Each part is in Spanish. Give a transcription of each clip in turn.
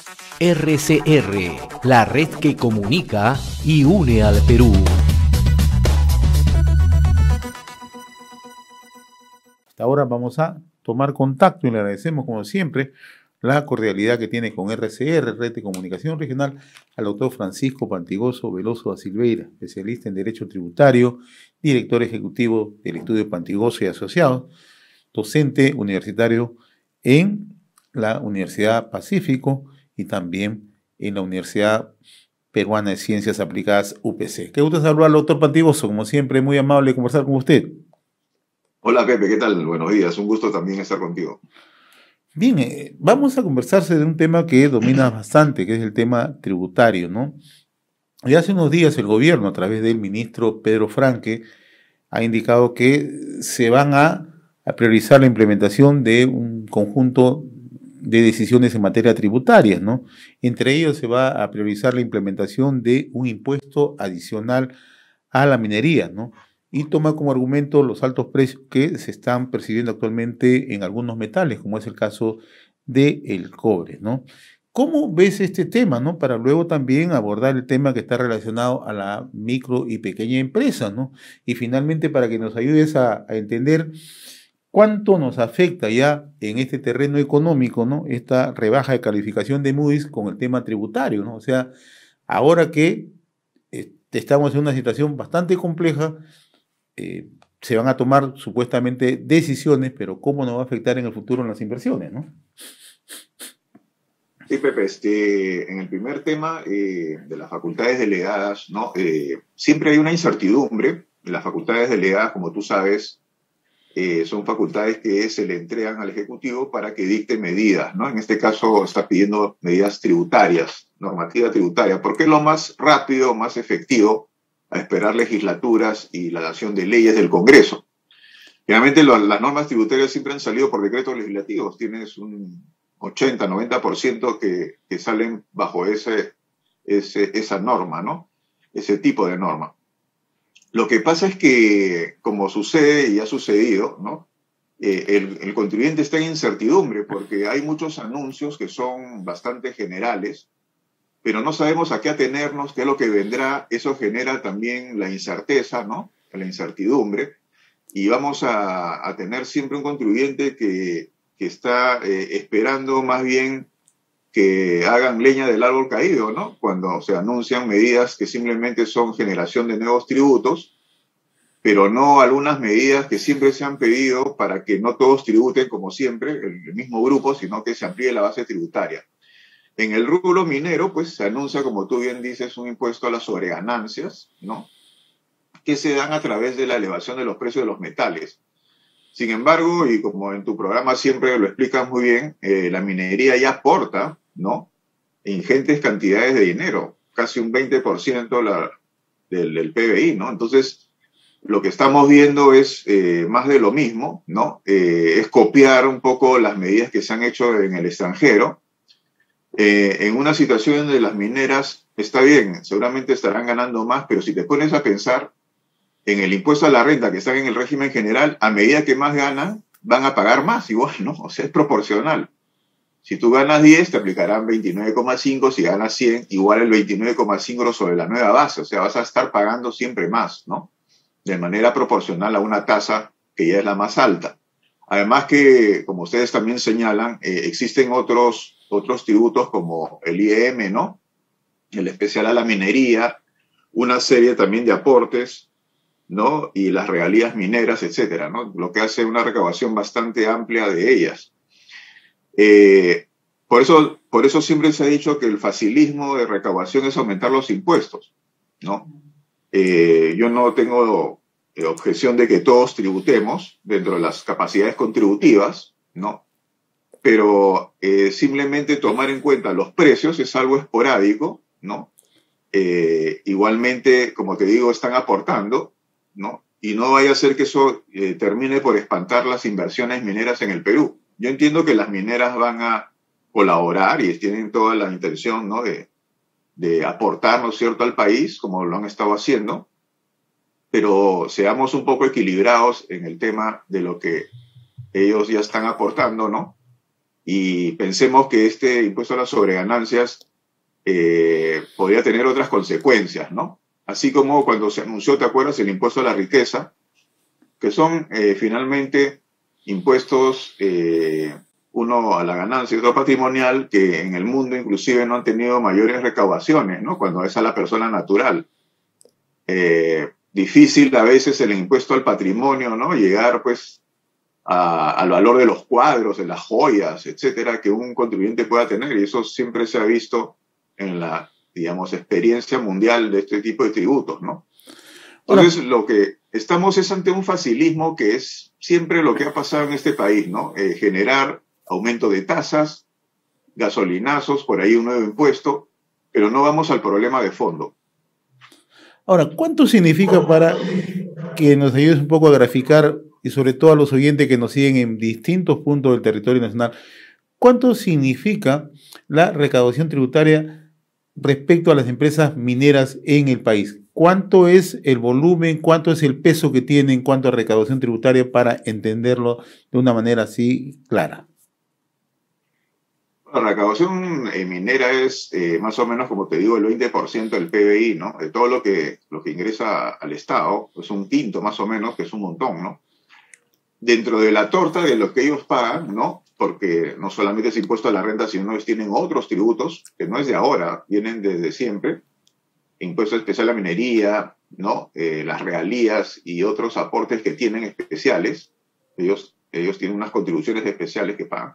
RCR, la red que comunica y une al Perú. Hasta ahora vamos a tomar contacto y le agradecemos, como siempre, la cordialidad que tiene con RCR, Red de Comunicación Regional, al doctor Francisco Pantigoso Veloso da Silveira, especialista en Derecho Tributario, director ejecutivo del Estudio Pantigoso y Asociados, docente universitario en la Universidad Pacífico y también en la Universidad Peruana de Ciencias Aplicadas, UPC. Qué gusto saludarlo, doctor Pantigoso, como siempre, muy amable de conversar con usted. Hola Pepe, ¿qué tal? Buenos días, un gusto también estar contigo. Bien, vamos a conversarse de un tema que domina bastante, que es el tema tributario, ¿no? Y hace unos días el gobierno, a través del ministro Pedro Franque, ha indicado que se van a priorizar la implementación de un conjunto de decisiones en materia tributaria, ¿no? Entre ellos se va a priorizar la implementación de un impuesto adicional a la minería, ¿no? Y toma como argumento los altos precios que se están percibiendo actualmente en algunos metales, como es el caso del cobre, ¿no? ¿Cómo ves este tema, ¿no? Para luego también abordar el tema que está relacionado a la micro y pequeña empresa, ¿no? Y finalmente para que nos ayudes a entender cuánto nos afecta ya en este terreno económico, ¿no? Esta rebaja de calificación de Moody's con el tema tributario, ¿no? O sea, ahora que estamos en una situación bastante compleja, se van a tomar supuestamente decisiones, pero ¿cómo nos va a afectar en el futuro en las inversiones, ¿no? Sí, Pepe, en el primer tema de las facultades delegadas, ¿no? Siempre hay una incertidumbre. Las facultades delegadas, como tú sabes, son facultades que se le entregan al Ejecutivo para que dicte medidas, ¿no? En este caso está pidiendo medidas tributarias, normativa tributaria, porque es lo más rápido, más efectivo a esperar legislaturas y la dación de leyes del Congreso. Realmente las normas tributarias siempre han salido por decretos legislativos. Tienes un 80-90% que salen bajo esa norma, ¿no? Ese tipo de norma. Lo que pasa es que, como sucede y ha sucedido, ¿no? El contribuyente está en incertidumbre porque hay muchos anuncios que son bastante generales, pero no sabemos a qué atenernos, qué es lo que vendrá. Eso genera también la incerteza, ¿no? La incertidumbre. Y vamos a tener siempre un contribuyente que está esperando más bien que hagan leña del árbol caído, ¿no? Cuando se anuncian medidas que simplemente son generación de nuevos tributos, pero no algunas medidas que siempre se han pedido para que no todos tributen como siempre, el mismo grupo, sino que se amplíe la base tributaria. En el rubro minero, pues se anuncia, como tú bien dices, un impuesto a las sobreganancias, ¿no? Que se dan a través de la elevación de los precios de los metales. Sin embargo, y como en tu programa siempre lo explicas muy bien, la minería ya aporta, ¿no? Ingentes cantidades de dinero, casi un 20% del PBI, ¿no? Entonces, lo que estamos viendo es más de lo mismo, ¿no? Es copiar un poco las medidas que se han hecho en el extranjero. En una situación donde las mineras, está bien, seguramente estarán ganando más, pero si te pones a pensar en el impuesto a la renta que están en el régimen general, a medida que más ganan, van a pagar más igual, ¿no? O sea, es proporcional. Si tú ganas 10, te aplicarán 29,5, si ganas 100, igual el 29,5 sobre la nueva base, o sea, vas a estar pagando siempre más, ¿no? De manera proporcional a una tasa que ya es la más alta. Además que, como ustedes también señalan, existen otros tributos como el IEM, ¿no? El especial a la minería, una serie también de aportes, ¿no? Y las regalías mineras, etcétera, ¿no? Lo que hace una recaudación bastante amplia de ellas. Por eso siempre se ha dicho que el facilismo de recaudación es aumentar los impuestos, ¿no? Yo no tengo objeción de que todos tributemos dentro de las capacidades contributivas, ¿no? Pero simplemente tomar en cuenta los precios es algo esporádico, ¿no? Igualmente, como te digo, están aportando, ¿no? Y no vaya a ser que eso termine por espantar las inversiones mineras en el Perú. Yo entiendo que las mineras van a colaborar y tienen toda la intención, ¿no? de aportar, ¿no es cierto?, al país, como lo han estado haciendo, pero seamos un poco equilibrados en el tema de lo que ellos ya están aportando, ¿no? y pensemos que este impuesto a las sobreganancias podría tener otras consecuencias, ¿no? Así como cuando se anunció, ¿te acuerdas?, el impuesto a la riqueza, que son finalmente impuestos, uno a la ganancia y otro patrimonial, que en el mundo inclusive no han tenido mayores recaudaciones, ¿no? Cuando es a la persona natural. Difícil a veces el impuesto al patrimonio, ¿no? Llegar pues al valor de los cuadros, de las joyas, etcétera, que un contribuyente pueda tener, y eso siempre se ha visto en la, digamos, experiencia mundial de este tipo de tributos, ¿no? Entonces, lo que estamos es ante un facilismo que es siempre lo que ha pasado en este país, ¿no? Generar aumento de tasas, gasolinazos, por ahí un nuevo impuesto, pero no vamos al problema de fondo. Ahora, ¿cuánto significa, para que nos ayudes un poco a graficar, y sobre todo a los oyentes que nos siguen en distintos puntos del territorio nacional, cuánto significa la recaudación tributaria respecto a las empresas mineras en el país? ¿Cuánto es el volumen, cuánto es el peso que tiene en cuanto a recaudación tributaria, para entenderlo de una manera así clara? La recaudación minera es más o menos, como te digo, el 20% del PBI, ¿no? De todo lo que ingresa al Estado, es un quinto más o menos, que es un montón, ¿no? Dentro de la torta de lo que ellos pagan, ¿no? Porque no solamente es impuesto a la renta, sino que tienen otros tributos, que no es de ahora, vienen desde siempre. Impuesto especial a la minería, ¿no? Las regalías y otros aportes que tienen especiales. Ellos tienen unas contribuciones especiales que pagan.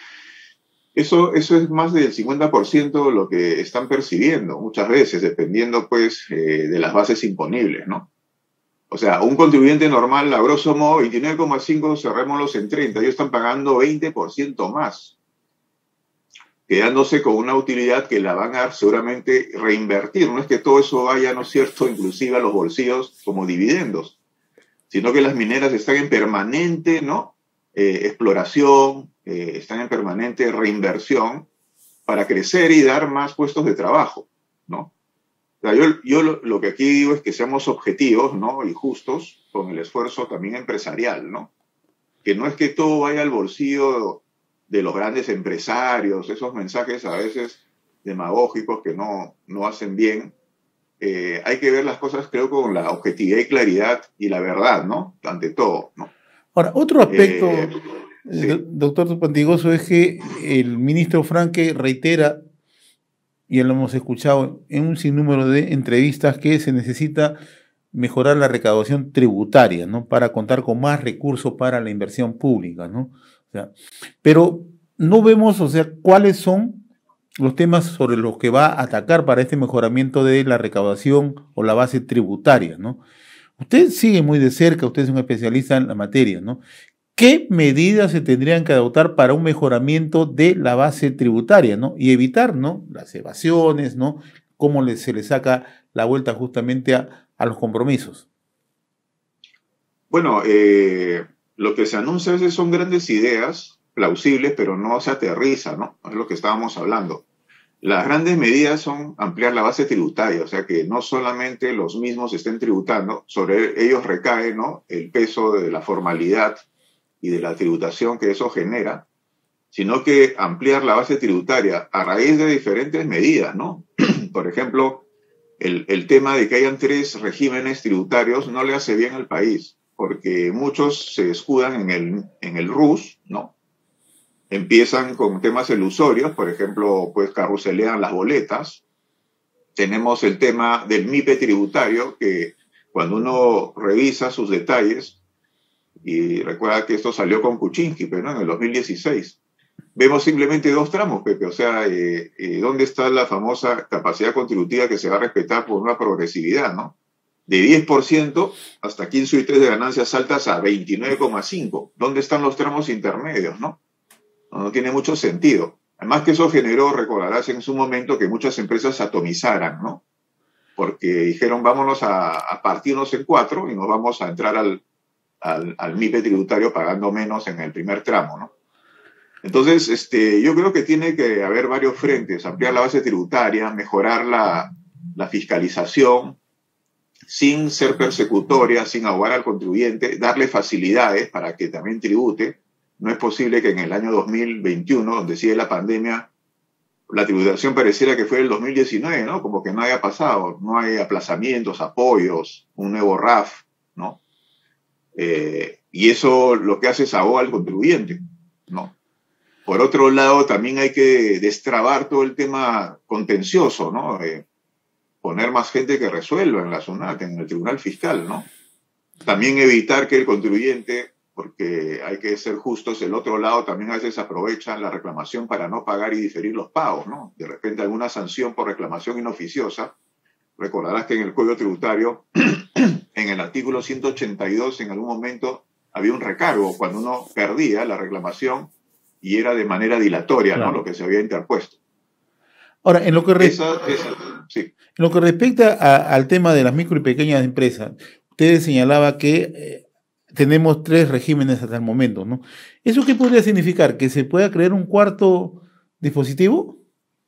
Eso es más del 50% de lo que están percibiendo, muchas veces, dependiendo, pues, de las bases imponibles, ¿no? O sea, un contribuyente normal, a grosso modo, 29,5, cerrémoslos en 30, ellos están pagando 20% más, quedándose con una utilidad que la van a seguramente reinvertir. No es que todo eso vaya, ¿no es cierto?, inclusive a los bolsillos como dividendos, sino que las mineras están en permanente, ¿no?, exploración, están en permanente reinversión para crecer y dar más puestos de trabajo, ¿no? O sea, yo lo que aquí digo es que seamos objetivos, ¿no?, y justos con el esfuerzo también empresarial, ¿no? Que no es que todo vaya al bolsillo de los grandes empresarios, esos mensajes a veces demagógicos que no hacen bien. Hay que ver las cosas, creo, con la objetividad y claridad y la verdad, ¿no? Ante todo, ¿no? Ahora, otro aspecto, sí. doctor Zupantigoso, es que el ministro Franque reitera, y ya lo hemos escuchado en un sinnúmero de entrevistas, que se necesita mejorar la recaudación tributaria, ¿no?, para contar con más recursos para la inversión pública, ¿no? O sea, pero no vemos, o sea, cuáles son los temas sobre los que va a atacar para este mejoramiento de la recaudación o la base tributaria, ¿no? Usted sigue muy de cerca, usted es un especialista en la materia, ¿no? ¿Qué medidas se tendrían que adoptar para un mejoramiento de la base tributaria, ¿no?, y evitar, ¿no?, las evasiones, ¿no?, cómo se le saca la vuelta justamente a los compromisos? Bueno, lo que se anuncia a veces son grandes ideas plausibles, pero no se aterriza, ¿no? Es lo que estábamos hablando. Las grandes medidas son ampliar la base tributaria, o sea, que no solamente los mismos estén tributando, sobre ellos recae, ¿no?, el peso de la formalidad y de la tributación que eso genera, sino que ampliar la base tributaria a raíz de diferentes medidas, ¿no? Por ejemplo, el tema de que hayan 3 regímenes tributarios no le hace bien al país, porque muchos se escudan en el RUS, ¿no? Empiezan con temas ilusorios, por ejemplo, pues carruselean las boletas. Tenemos el tema del MIPE tributario, que cuando uno revisa sus detalles, y recuerda que esto salió con Kuczynski, pero, ¿no?, en el 2016, vemos simplemente 2 tramos, Pepe. O sea, ¿dónde está la famosa capacidad contributiva que se va a respetar por una progresividad, ¿no? De 10% hasta 15 y 3 de ganancias altas a 29,5. ¿Dónde están los tramos intermedios, no? No tiene mucho sentido. Además que eso generó, recordarás en su momento, que muchas empresas se atomizaran, ¿no? Porque dijeron, vámonos a partirnos en 4 y nos vamos a entrar al MIPE tributario pagando menos en el primer tramo, ¿no? Entonces, yo creo que tiene que haber varios frentes: ampliar la base tributaria, mejorar la fiscalización, sin ser persecutoria, sin ahogar al contribuyente, darle facilidades para que también tribute, no es posible que en el año 2021, donde sigue la pandemia, la tributación pareciera que fue el 2019, ¿no? Como que no haya pasado, no hay aplazamientos, apoyos, un nuevo RAF, ¿no? Y eso lo que hace es ahoga al contribuyente, ¿no? Por otro lado, también hay que destrabar todo el tema contencioso, ¿no? Poner más gente que resuelva en la SUNAT, en el Tribunal Fiscal, ¿no? También evitar que el contribuyente, porque hay que ser justos, el otro lado también a veces aprovechan la reclamación para no pagar y diferir los pagos, ¿no? De repente alguna sanción por reclamación inoficiosa. Recordarás que en el Código Tributario, en el artículo 182, en algún momento había un recargo cuando uno perdía la reclamación y era de manera dilatoria, Claro. ¿no? Lo que se había interpuesto. Ahora, en lo que, Sí. en lo que respecta al tema de las micro y pequeñas empresas, usted señalaba que tenemos 3 regímenes hasta el momento, ¿no? ¿Eso qué podría significar? ¿Que se pueda crear un cuarto dispositivo?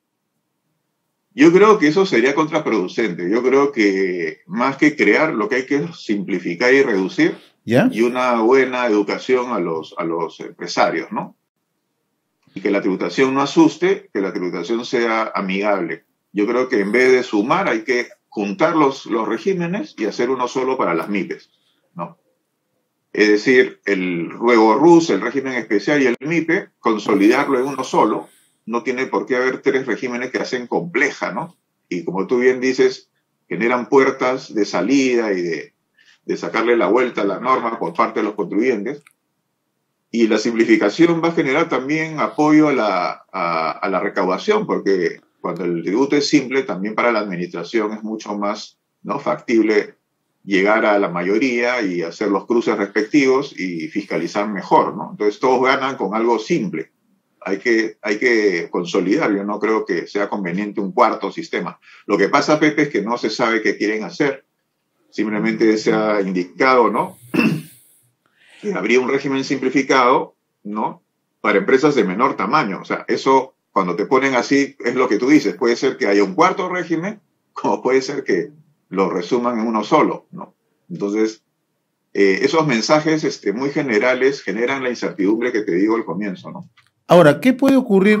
Yo creo que eso sería contraproducente. Yo creo que más que crear, lo que hay que es simplificar y reducir, ¿Ya? y una buena educación a los empresarios, ¿no? Y que la tributación no asuste, que la tributación sea amigable. Yo creo que en vez de sumar hay que juntar los regímenes y hacer uno solo para las MIPES, ¿no? Es decir, el ruego RUS, el régimen especial y el MIPE, consolidarlo en uno solo. No tiene por qué haber 3 regímenes que hacen compleja, ¿no? Y como tú bien dices, generan puertas de salida y de sacarle la vuelta a la norma por parte de los contribuyentes. Y la simplificación va a generar también apoyo a la recaudación, porque cuando el tributo es simple, también para la administración es mucho más, ¿no?, factible llegar a la mayoría y hacer los cruces respectivos y fiscalizar mejor, ¿no? Entonces todos ganan con algo simple. Hay que consolidar. Yo no creo que sea conveniente un cuarto sistema. Lo que pasa, Pepe, es que no se sabe qué quieren hacer. Simplemente se ha indicado, ¿no?, que habría un régimen simplificado, ¿no?, para empresas de menor tamaño. O sea, eso, cuando te ponen así, es lo que tú dices. Puede ser que haya un cuarto régimen, como puede ser que lo resuman en uno solo, ¿no? Entonces, esos mensajes muy generales generan la incertidumbre que te digo al comienzo, ¿no? Ahora, ¿qué puede ocurrir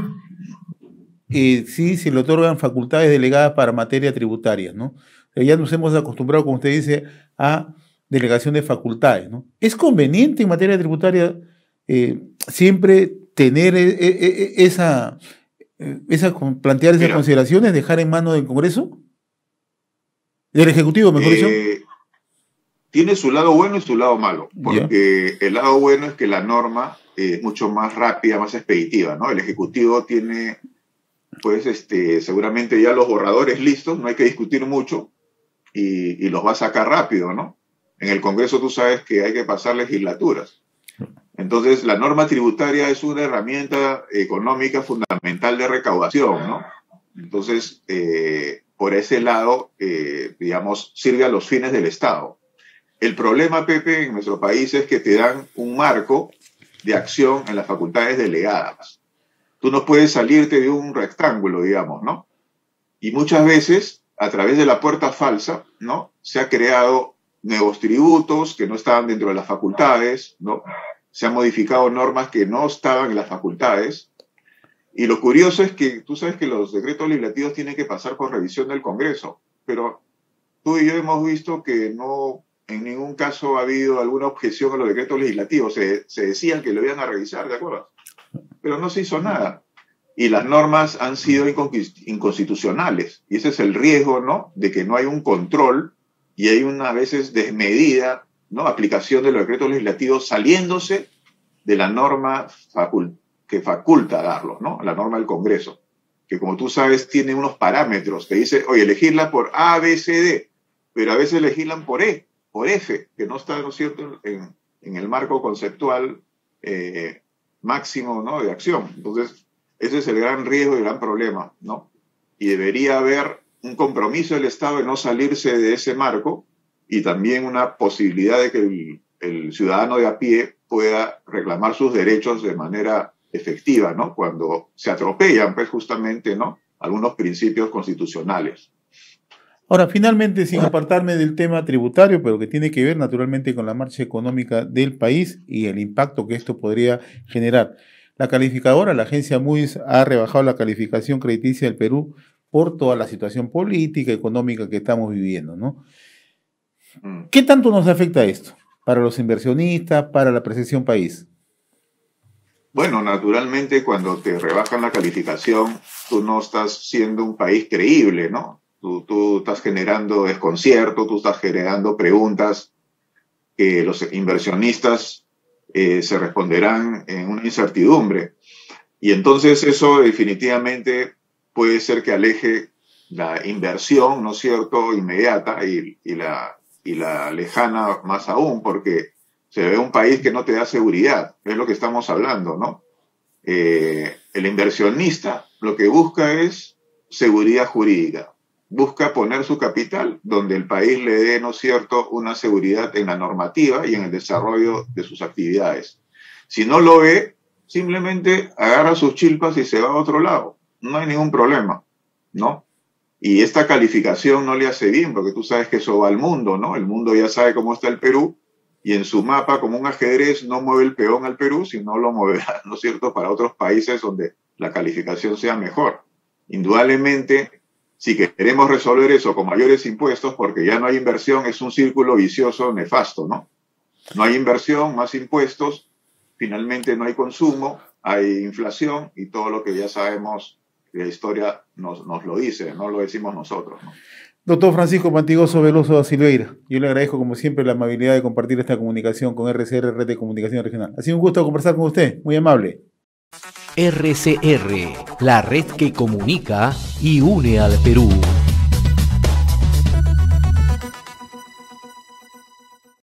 si se le otorgan facultades delegadas para materia tributaria, ¿no? O sea, ya nos hemos acostumbrado, como usted dice, a delegación de facultades, ¿no? ¿Es conveniente en materia tributaria siempre tener plantear esas Mira, consideraciones, dejar en manos del Congreso? Del Ejecutivo, mejor dicho. Tiene su lado bueno y su lado malo, Ya. porque el lado bueno es que la norma es mucho más rápida, más expeditiva, ¿no? El Ejecutivo tiene, pues, seguramente ya los borradores listos, no hay que discutir mucho y los va a sacar rápido, ¿no? En el Congreso tú sabes que hay que pasar legislaturas. Entonces, la norma tributaria es una herramienta económica fundamental de recaudación, ¿no? Entonces, por ese lado, digamos, sirve a los fines del Estado. El problema, Pepe, en nuestro país es que te dan un marco de acción en las facultades delegadas. Tú no puedes salirte de un rectángulo, digamos, ¿no? Y muchas veces, a través de la puerta falsa, ¿no?, se ha creado nuevos tributos que no estaban dentro de las facultades, ¿no? Se han modificado normas que no estaban en las facultades. Y lo curioso es que tú sabes que los decretos legislativos tienen que pasar por revisión del Congreso, pero tú y yo hemos visto que no, en ningún caso ha habido alguna objeción a los decretos legislativos. Se decían que lo iban a revisar, ¿de acuerdo? Pero no se hizo nada. Y las normas han sido inconstitucionales. Y ese es el riesgo, ¿no?, de que no hay un control y hay una, a veces, desmedida, ¿no?, aplicación de los decretos legislativos saliéndose de la norma que faculta darlo, ¿no?, la norma del Congreso, que, como tú sabes, tiene unos parámetros que dice, oye, elegirla por A, B, C, D, pero a veces legislan por E, por F, que no está, ¿no es cierto?, en el marco conceptual máximo, ¿no?, de acción. Entonces, ese es el gran riesgo y el gran problema, ¿no? Y debería haber un compromiso del Estado de no salirse de ese marco y también una posibilidad de que el ciudadano de a pie pueda reclamar sus derechos de manera efectiva, ¿no?, cuando se atropellan, pues, justamente, ¿no?, algunos principios constitucionales. Ahora, finalmente, sin apartarme del tema tributario, pero que tiene que ver naturalmente con la marcha económica del país y el impacto que esto podría generar. La calificadora, la agencia Moody's, ha rebajado la calificación crediticia del Perú por toda la situación política, económica que estamos viviendo, ¿no? ¿Qué tanto nos afecta esto para los inversionistas, para la percepción país? Bueno, naturalmente cuando te rebajan la calificación, tú no estás siendo un país creíble, ¿no? Tú estás generando desconcierto, tú estás generando preguntas que los inversionistas se responderán en una incertidumbre. Y entonces eso definitivamente puede ser que aleje la inversión, ¿no es cierto?, inmediata y la lejana más aún, porque se ve un país que no te da seguridad, es lo que estamos hablando, ¿no? El inversionista lo que busca es seguridad jurídica, busca poner su capital donde el país le dé, ¿no es cierto?, una seguridad en la normativa y en el desarrollo de sus actividades. Si no lo ve, simplemente agarra sus chilpas y se va a otro lado. No hay ningún problema, ¿no? Y esta calificación no le hace bien, porque tú sabes que eso va al mundo, ¿no? El mundo ya sabe cómo está el Perú, y en su mapa, como un ajedrez, no mueve el peón al Perú, sino lo moverá, ¿no es cierto?, para otros países donde la calificación sea mejor. Indudablemente, si queremos resolver eso con mayores impuestos, porque ya no hay inversión, es un círculo vicioso nefasto, ¿no? No hay inversión, más impuestos, finalmente no hay consumo, hay inflación y todo lo que ya sabemos, la historia nos lo dice, no lo decimos nosotros, ¿no? Doctor Francisco Pantigoso Veloso da Silveira, yo le agradezco como siempre la amabilidad de compartir esta comunicación con RCR, Red de Comunicación Regional. Ha sido un gusto conversar con usted, muy amable. RCR, la red que comunica y une al Perú.